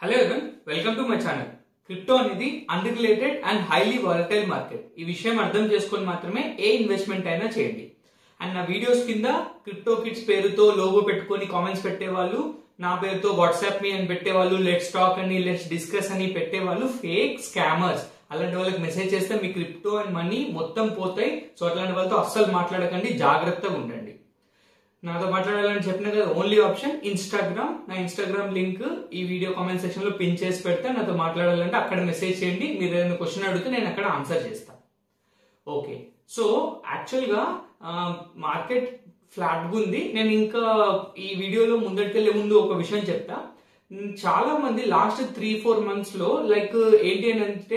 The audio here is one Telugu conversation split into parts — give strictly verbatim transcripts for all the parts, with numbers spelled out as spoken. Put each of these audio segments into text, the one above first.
Hello everyone, welcome to my channel. Crypto అనేది unrelated and highly volatile market. ఈ విషయం అర్థం చేసుకొని మాత్రమే ఏ ఇన్వెస్ట్మెంట్ అయినా చేయండి. అండ్ నా వీడియోస్ కింద క్రిప్టో కిడ్స్ పేరుతో లోగో పెట్టుకొని కామెంట్స్ పెట్టేవాళ్ళు, నా పేరుతో వాట్సాప్ మీ అని పెట్టేవాళ్ళు, లెట్స్ టాక్ అని లెట్స్ డిస్కస్ అని పెట్టేవాళ్ళు ఫేక్ స్కామర్స్. అలాంటి వాళ్ళకి మెసేజ్ చేస్తే మీ క్రిప్టో అండ్ మనీ మొత్తం పోతాయి. సో అట్లాంటి వాళ్ళతో అస్సలు మాట్లాడకండి, జాగ్రత్తగా ఉండండి. నాతో మాట్లాడాలని చెప్పిన కదా, ఓన్లీ ఆప్షన్ ఇన్స్టాగ్రామ్. నా ఇన్స్టాగ్రామ్ లింక్ ఈ వీడియో కామెంట్ సెక్షన్ లో పిన్ చేసి పెడితే నాతో మాట్లాడాలంటే అక్కడ మెసేజ్ చేయండి. మీరు ఏదైనా క్వశ్చన్ అడిగితే నేను అక్కడ ఆన్సర్ చేస్తాను. ఓకే, సో యాక్చువల్ గా మార్కెట్ ఫ్లాట్ గా ఉంది. నేను ఇంకా ఈ వీడియోలో ముందటికెళ్లే ముందు ఒక విషయం చెప్తా. చాలా మంది లాస్ట్ త్రీ ఫోర్ మంత్స్ లో లైక్ ఏంటి అని అంటే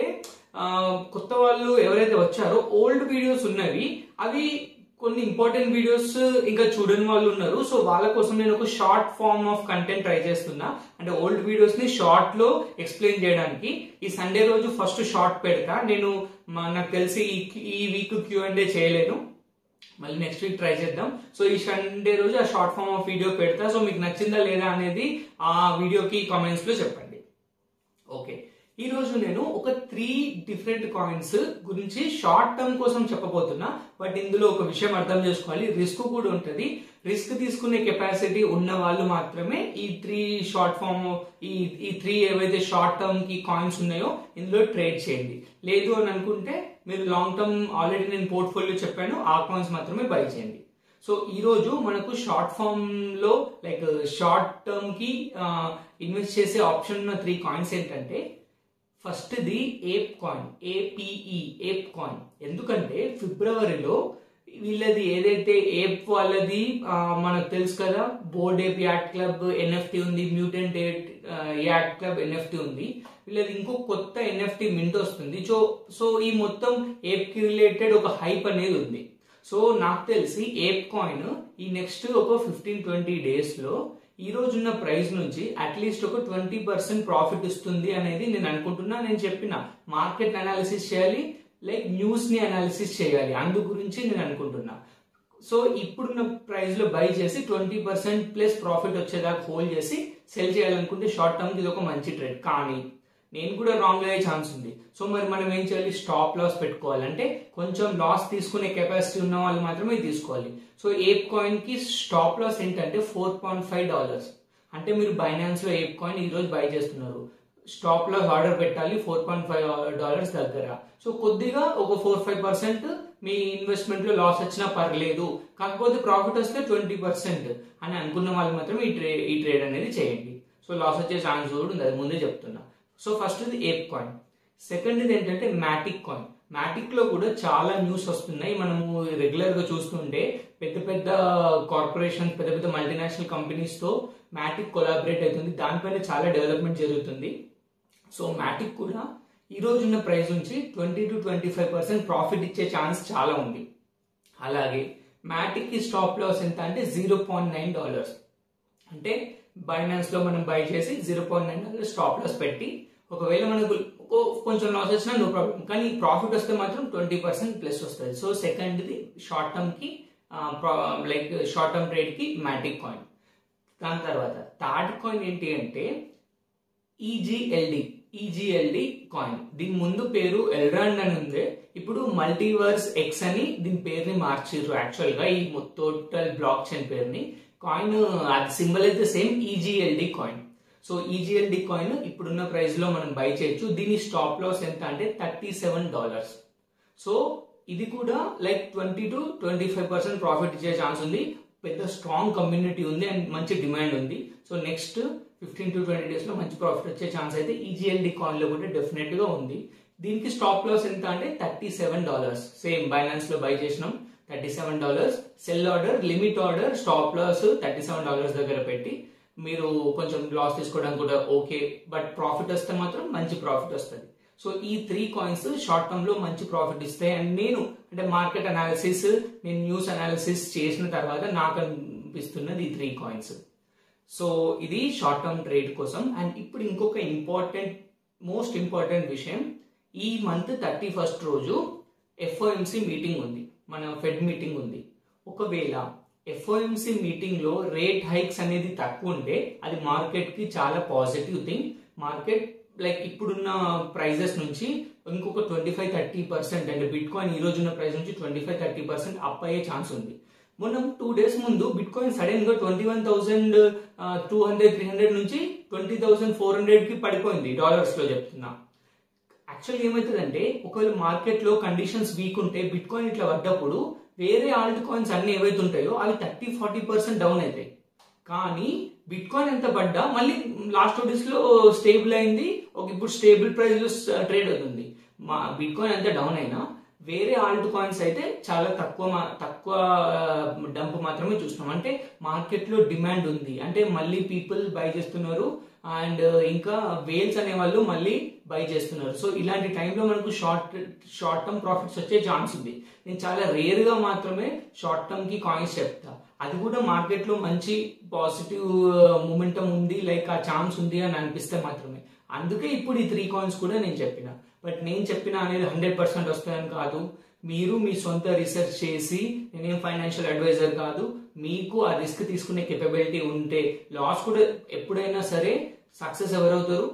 కొత్త వాళ్ళు ఎవరైతే వచ్చారో ఓల్డ్ వీడియోస్ ఉన్నవి, అవి కొన్ని ఇంపార్టెంట్ వీడియోస్ ఇంకా చూడని వాళ్ళు ఉన్నారు. సో వాళ్ళ కోసం నేను ఒక short form of content try చేస్తున్నా. అంటే ఓల్డ్ వీడియోస్ ని షార్ట్ లో ఎక్స్ప్లెయిన్ చేయడానికి ఈ సండే రోజు ఫస్ట్ షార్ట్ పెడతా. నేను నాకు తెలిసి ఈ వీక్ క్యూ అండ్ ఏ చేయలేను, మళ్ళీ నెక్స్ట్ వీక్ ట్రై చేద్దాం. సో ఈ సండే రోజు ఆ షార్ట్ ఫార్మ్ ఆఫ్ వీడియో పెడతా. సో మీకు నచ్చిందా లేదా అనేది ఆ వీడియోకి కామెంట్స్ లో చెప్పండి. ఓకే, ఈ రోజు నేను ఒక త్రీ డిఫరెంట్ కాయిన్స్ గురించి షార్ట్ టర్మ్ కోసం చెప్పబోతున్నా. బట్ ఇందులో ఒక విషయం అర్థం చేసుకోవాలి, రిస్క్ కూడా ఉంటుంది. రిస్క్ తీసుకునే కెపాసిటీ ఉన్న వాళ్ళు మాత్రమే ఈ త్రీ షార్ట్ ఫామ్ ఈ ఈ త్రీ ఏవైతే షార్ట్ టర్మ్ కి కాయిన్స్ ఉన్నాయో ఇందులో ట్రేడ్ చేయండి. లేదు అని అనుకుంటే మీరు లాంగ్ టర్మ్ ఆల్రెడీ నేను పోర్ట్ఫోలియో చెప్పాను, ఆ కాయిన్స్ మాత్రమే బై చేయండి. సో ఈ రోజు మనకు షార్ట్ ఫామ్ లో లైక్ షార్ట్ టర్మ్ కి ఇన్వెస్ట్ చేసే ఆప్షన్ ఉన్న త్రీ కాయిన్స్ ఏంటంటే, first the ape coin, A P E ape coin. ఎందుకంటే ఫిబ్రవరిలో వీళ్ళది ఏదైతే ఏప్ వాళ్ళది మనకు తెలుసు కదా, bored ape yacht club NFT ఉంది, మ్యూటెంట్ యాట్ క్లబ్ ఎన్ఎఫ్టీ ఉంది. వీళ్ళది ఇంకో కొత్త ఎన్ఎఫ్టీ మింట్ వస్తుంది. సో సో ఈ మొత్తం ఏప్ కి రిలేటెడ్ ఒక హైప్ అనేది ఉంది. సో నాకు తెలిసి ఏప్ కాయిన్ ఈ నెక్స్ట్ ఒక ఫిఫ్టీన్ ట్వంటీ డేస్ లో ఈ రోజున్న ప్రైస్ నుంచి అట్లీస్ట్ ఒక ట్వంటీ పర్సెంట్ ప్రాఫిట్ ఇస్తుంది అనేది నేను అనుకుంటున్నా. నేను చెప్పిన మార్కెట్ అనాలిసిస్ చేయాలి, లైక్ న్యూస్ ని అనాలిసిస్ చేయాలి, అందు గురించి నేను అనుకుంటున్నా. సో ఇప్పుడున్న ప్రైస్ లో బై చేసి ట్వంటీ పర్సెంట్ ప్లస్ ప్రాఫిట్ వచ్చేదాకా హోల్డ్ చేసి సెల్ చేయాలనుకుంటే షార్ట్ టర్మ్ ఇది ఒక మంచి ట్రేడ్. కానీ నేను కూడా రాంగ్ అయ్యే ఛాన్స్ ఉంది. సో మరి మనం ఏం చేయాలి, స్టాప్ లాస్ పెట్టుకోవాలంటే కొంచెం లాస్ తీసుకునే కెపాసిటీ ఉన్న వాళ్ళు మాత్రమే తీసుకోవాలి. సో ఏప్ కాయిన్ కి స్టాప్ లాస్ ఏంటంటే ఫోర్ పాయింట్ ఫైవ్ డాలర్స్. అంటే మీరు బైనాన్స్ లో ఏప్ కాయిన్ ఈ రోజు బై చేస్తున్నారు, స్టాప్ లాస్ ఆర్డర్ పెట్టాలి ఫోర్ పాయింట్ ఫైవ్ డాలర్స్ దగ్గర. సో కొద్దిగా ఒక ఫోర్ ఫైవ్ పర్సెంట్ మీ ఇన్వెస్ట్మెంట్ లో లాస్ వచ్చినా పర్లేదు, కాకపోతే ప్రాఫిట్ వస్తే ట్వంటీ పర్సెంట్ అని అనుకున్న వాళ్ళు మాత్రం ఈ ట్రే ఈ ట్రేడ్ అనేది చేయండి. సో లాస్ వచ్చే ఛాన్స్ కూడా ఉంది, అది ముందే చెప్తున్నా. సో ఫస్ట్ ఇది ఏప్ కాయిన్. సెకండ్ ఇది ఏంటంటే మ్యాటిక్ కాయిన్. మ్యాటిక్ లో కూడా చాలా న్యూస్ వస్తున్నాయి. మనము రెగ్యులర్ గా చూస్తుంటే పెద్ద పెద్ద కార్పొరేషన్, పెద్ద పెద్ద మల్టీనేషనల్ కంపెనీస్ తో మ్యాటిక్ కొలాబరేట్ అవుతుంది, దానిపైన చాలా డెవలప్మెంట్ జరుగుతుంది. సో మ్యాటిక్ కూడా ఈ రోజున్న ప్రైస్ నుంచి twenty to twenty five percent profit ఇచ్చే ఛాన్స్ చాలా ఉంది. అలాగే మ్యాటిక్ కి స్టాప్ లాస్ ఎంత అంటే జీరో పాయింట్ నైన్ డాలర్స్. అంటే బైనాన్స్ లో మనం బై చేసి zero point nine dollars stop loss పెట్టి, ఒకవేళ మనకు కొంచెం లాస్ వచ్చినా నో ప్రాబ్లం, కానీ ప్రాఫిట్ వస్తే మాత్రం ట్వంటీ పర్సెంట్ ప్లస్ వస్తుంది. So second the short term కి లైక్ షార్ట్ టర్మ్ ట్రేడ్ కి మ్యాటిక్ కాయిన్. దాని తర్వాత థర్డ్ కాయిన్ ఏంటి అంటే ఈజీఎల్డి. ఈజీఎల్డి కాయిన్, దీని ముందు పేరు ఎల్రాండ్ అని ఉంది, ఇప్పుడు మల్టీవర్స్ ఎక్స్ అని దీని పేరుని మార్చారు. యాక్చువల్ గా ఈ టోటల్ బ్లాక్ చైన్ పేరుని, కాయిన్ అది సింబల్ అయితే same, EGLD coin. So EGLD coin ఇప్పుడున్న ప్రైస్ లో మనం బై చేయొచ్చు. దీని స్టాప్ లాస్ ఎంత అంటే థర్టీ సెవెన్ డాలర్స్. సో ఇది కూడా like twenty to twenty five percent profit ఇచ్చే ఛాన్స్ ఉంది. పెద్ద స్ట్రాంగ్ కమ్యూనిటీ ఉంది అండ్ మంచి డిమాండ్ ఉంది. So next fifteen to twenty days లో మంచి ప్రాఫిట్ వచ్చే ఛాన్స్ అయితే ఈజీఎల్డి కాయిన్ లో కూడా డెఫినెట్ గా ఉంది. దీనికి స్టాప్ లాస్ ఎంత అంటే thirty seven dollars. Same Binance లో బై చేసినాం, thirty seven dollars. Sell order, limit order, stop loss thirty seven dollars దగ్గర పెట్టి మీరు కొంచెం లాస్ తీసుకోవడానికి కూడా ఓకే, బట్ ప్రాఫిట్ వస్తే మాత్రం మంచి ప్రాఫిట్ వస్తుంది. సో ఈ త్రీ కాయిన్స్ షార్ట్ టర్మ్ లో మంచి ప్రాఫిట్ ఇస్తాయి. అండ్ నేను అంటే మార్కెట్ అనాలిసిస్, నేను న్యూస్ అనాలిసిస్ చేసిన తర్వాత నాకు అనిపిస్తున్నది ఈ త్రీ కాయిన్స్. సో ఇది షార్ట్ టర్మ్ ట్రేడ్ కోసం. అండ్ ఇప్పుడు ఇంకొక ఇంపార్టెంట్, మోస్ట్ ఇంపార్టెంట్ విషయం, ఈ మంత్ థర్టీ ఫస్ట్ రోజు ఎఫ్ఓఎంసి మీటింగ్ ఉంది, మన ఫెడ్ మీటింగ్ ఉంది. ఒకవేళ ఎఫ్ఓఎంసి మీటింగ్ లో రేట్ హైక్స్ అనేది తక్కువ ఉంటే అది మార్కెట్ కి చాలా పాజిటివ్ థింగ్. మార్కెట్ లైక్ ఇప్పుడున్న ప్రైజెస్ నుంచి ఇంకొక ట్వంటీ ఫైవ్ థర్టీ పర్సెంట్ అంటే బిట్ కాయిన్ ఈ రోజున్న ప్రైస్ నుంచి twenty five thirty percent up అయ్యే ఛాన్స్ ఉంది. మొన్న టూ డేస్ ముందు బిట్ కాయిన్ సడన్ గా twenty one thousand two hundred three hundred నుంచి ట్వంటీ థౌసండ్ ఫోర్ హండ్రెడ్ కి పడిపోయింది డాలర్స్ లో చెప్తున్నా. యాక్చువల్గా ఏమవుతుందంటే ఒకవేళ మార్కెట్ లో కండిషన్స్ వీక్ ఉంటే బిట్ కాయిన్ ఇట్లా పడ్డప్పుడు వేరే ఆల్ట్ కాయిన్స్ అన్ని ఏవైతే ఉంటాయో అవి థర్టీ ఫార్టీ పర్సెంట్ డౌన్ అవుతాయి. కానీ బిట్ కాయిన్ ఎంత పడ్డా మళ్ళీ లాస్ట్ టూ డేస్ లో స్టేబుల్ అయింది. ఒక ఇప్పుడు స్టేబుల్ ప్రైస్ లో ట్రేడ్ అవుతుంది. మా బిట్ కాయిన్ ఎంత డౌన్ అయినా వేరే ఆల్ట్ కాయిన్స్ అయితే చాలా తక్కువ తక్కువ డంప్ మాత్రమే చూస్తున్నాం. అంటే మార్కెట్ లో డిమాండ్ ఉంది, అంటే మళ్ళీ పీపుల్ బై చేస్తున్నారు అండ్ ఇంకా వేల్స్ అనే వాళ్ళు మళ్ళీ బై చేస్తున్నారు. సో ఇలాంటి టైంలో మనకు షార్ట్ షార్ట్ టర్మ్ ప్రాఫిట్స్ వచ్చే ఛాన్స్ ఉంది. నేను చాలా రేర్ గా మాత్రమే షార్ట్ టర్మ్ కి కాయిన్స్ చెప్తా, అది కూడా మార్కెట్ లో మంచి పాజిటివ్ మూమెంటం ఉంది, లైక్ ఆ ఛాన్స్ ఉంది అని అనిపిస్తే మాత్రమే. అందుకే ఇప్పుడు ఈ త్రీ కాయిన్స్ కూడా నేను చెప్పిన. బట్ నేను చెప్పిన అనేది హండ్రెడ్ పర్సెంట్ వస్తాయని కాదు. మీరు మీ సొంత రీసెర్చ్ చేసి, నేనేం ఫైనాన్షియల్ అడ్వైజర్ కాదు, మీకు ఆ రిస్క్ తీసుకునే కెపబిలిటీ ఉంటే లాస్ కూడా ఎప్పుడైనా సరే సక్సెస్ ఎవరవుతారు?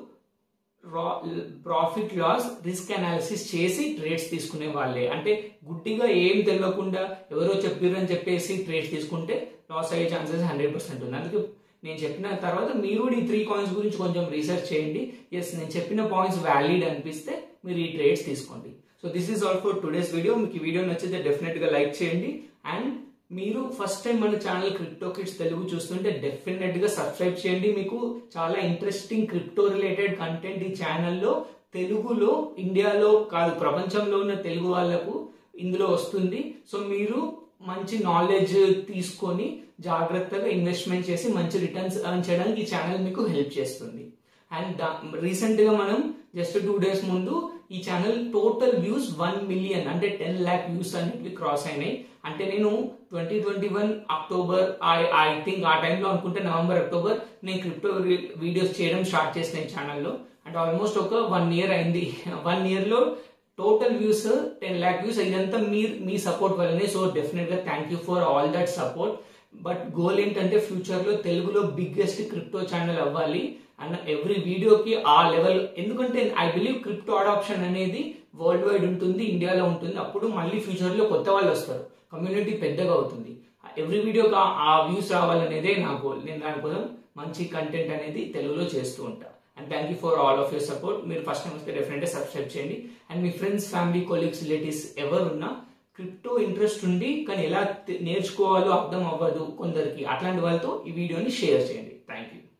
ప్రాఫిట్ లాస్ రిస్క్ అనాలిసిస్ చేసి ట్రేడ్స్ తీసుకునే వాళ్ళే. అంటే గుడ్డిగా ఏం తెలియకుండా ఎవరో చెప్పారు అని చెప్పేసి ట్రేడ్స్ తీసుకుంటే లాస్ అయ్యే ఛాన్సెస్ హండ్రెడ్ పర్సెంట్ ఉంది. అందుకే నేను చెప్పిన తర్వాత మీరు కూడా ఈ త్రీ కాయిన్స్ గురించి కొంచెం రీసెర్చ్ చేయండి. ఎస్, నేను చెప్పిన పాయింట్స్ వ్యాలిడ్ అనిపిస్తే మీరు ఈ ట్రేడ్స్ తీసుకోండి. So this is all for today's video. మీకు ఈ వీడియో నచ్చితే డెఫినెట్ గా లైక్ చేయండి. అండ్ మీరు ఫస్ట్ టైం మన ఛానల్ క్రిప్టో కిడ్స్ తెలుగు చూస్తుంటే డెఫినెట్ గా సబ్స్క్రైబ్ చేయండి. మీకు చాలా ఇంట్రెస్టింగ్ క్రిప్టో రిలేటెడ్ కంటెంట్ ఈ ఛానల్లో తెలుగులో, ఇండియాలో కాదు ప్రపంచంలో ఉన్న తెలుగు వాళ్ళకు ఇందులో వస్తుంది. సో మీరు మంచి నాలెడ్జ్ తీసుకొని జాగ్రత్తగా ఇన్వెస్ట్మెంట్ చేసి మంచి రిటర్న్స్ ఎర్న్ చేయడానికి ఈ ఛానల్ మీకు హెల్ప్ చేస్తుంది. అండ్ రీసెంట్ గా మనం జస్ట్ టూ డేస్ ముందు ఈ channel total views one million అంటే టెన్ ల్యాక్ వ్యూస్ అనేవి క్రాస్ అయినాయి. అంటే నేను twenty twenty one October I I think ఆ టైంలో అనుకుంటే నవంబర్ అక్టోబర్ నేను క్రిప్టో వీడియోస్ చేయడం స్టార్ట్ చేసిన ఈ ఛానల్లో. అంటే ఆల్మోస్ట్ ఒక వన్ ఇయర్ అయింది. వన్ ఇయర్ లో total views ten lakh views. ఇదంతా మీ మీ సపోర్ట్ వల్లనే. సో డెఫినెట్ గా thank you for all that support. But goal ఏంటంటే ఫ్యూచర్ లో తెలుగులో బిగ్గెస్ట్ క్రిప్టో ఛానల్ అవ్వాలి అండ్ ఎవ్రీ వీడియోకి ఆ లెవెల్. ఎందుకంటే ఐ బిలీవ్ క్రిప్టో అడాప్షన్ అనేది వరల్డ్ వైడ్ ఉంటుంది, ఇండియాలో ఉంటుంది. అప్పుడు మళ్ళీ ఫ్యూచర్ లో కొత్త వాళ్ళు వస్తారు, కమ్యూనిటీ పెద్దగా అవుతుంది. ఎవ్రీ వీడియోకి ఆ వ్యూస్ రావాలనేదే నా గోల్. నేను దానికోసం మంచి కంటెంట్ అనేది తెలుగులో చేస్తూ ఉంటా. And thank you for all of your support. మీరు ఫస్ట్ టైం వస్తే డెఫినెట్గా సబ్స్క్రైబ్ చేయండి. అండ్ మీ ఫ్రెండ్స్, ఫ్యామిలీ, కొలీగ్స్, రిలేటివ్స్ ఎవరున్నా క్రిప్టో ఇంట్రెస్ట్ ఉండి కానీ ఎలా నేర్చుకోవాలో అర్థం అవ్వదు కొందరికి, అట్లాంటి వాళ్ళతో ఈ వీడియోని షేర్ చేయండి. Thank you.